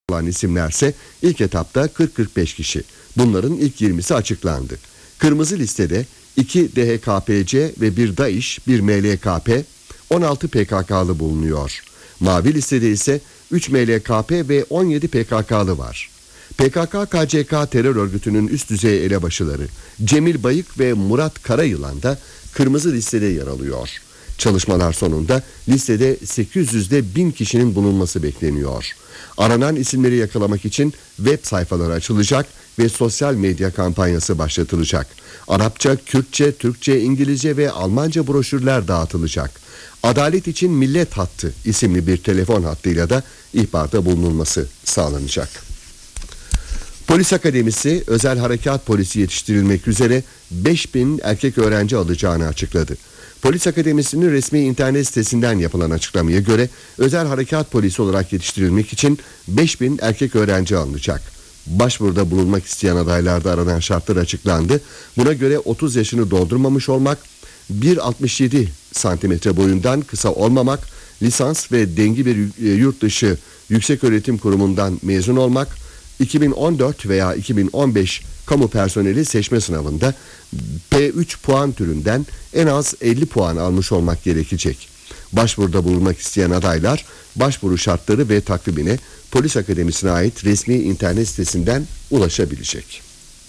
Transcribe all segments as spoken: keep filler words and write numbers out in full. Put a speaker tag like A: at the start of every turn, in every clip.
A: olan isimlerse ilk etapta kırk kırk beş kişi. Bunların ilk yirmisi açıklandı. Kırmızı listede iki D H K P C ve bir DAEŞ, bir M L K P, on altı P K K'lı bulunuyor. Mavi listede ise üç M L K P ve on yedi P K K'lı var. P K K K C K terör örgütünün üst düzey elebaşıları Cemil Bayık ve Murat Karayılan da kırmızı listede yer alıyor. Çalışmalar sonunda listede sekiz yüzde bin kişinin bulunması bekleniyor. Aranan isimleri yakalamak için web sayfaları açılacak ve sosyal medya kampanyası başlatılacak. Arapça, Kürtçe, Türkçe, İngilizce ve Almanca broşürler dağıtılacak. Adalet için Millet Hattı isimli bir telefon hattıyla da ihbarda bulunulması sağlanacak. Polis Akademisi özel harekat polisi yetiştirilmek üzere beş bin erkek öğrenci alacağını açıkladı. Polis Akademisi'nin resmi internet sitesinden yapılan açıklamaya göre özel harekat polisi olarak yetiştirilmek için beş bin erkek öğrenci alınacak. Başvuruda bulunmak isteyen adaylarda aranan şartlar açıklandı. Buna göre otuz yaşını doldurmamış olmak, bir virgül altmış yedi santimetre boyundan kısa olmamak, lisans ve dengi bir yurt dışı yükseköğretim kurumundan mezun olmak, iki bin on dört veya iki bin on beş kamu personeli seçme sınavında P üç puan türünden en az elli puan almış olmak gerekecek. Başvuruda bulunmak isteyen adaylar başvuru şartları ve takvimine Polis Akademisi'ne ait resmi internet sitesinden ulaşabilecek.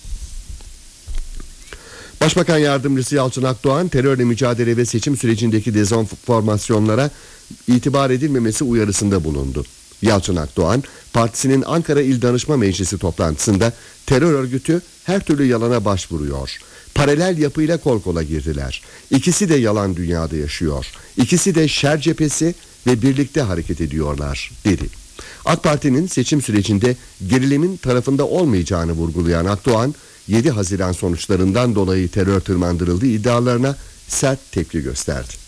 A: Başbakan Yardımcısı Yalçın Akdoğan, terörle mücadele ve seçim sürecindeki dezenformasyonlara itibar edilmemesi uyarısında bulundu. Yalçın Akdoğan, partisinin Ankara İl Danışma Meclisi toplantısında terör örgütü her türlü yalana başvuruyor. Paralel yapıyla kol kola girdiler. İkisi de yalan dünyada yaşıyor. İkisi de şer cephesi ve birlikte hareket ediyorlar, dedi. AK Parti'nin seçim sürecinde gerilimin tarafında olmayacağını vurgulayan Akdoğan, yedi Haziran sonuçlarından dolayı terör tırmandırıldığı iddialarına sert tepki gösterdi.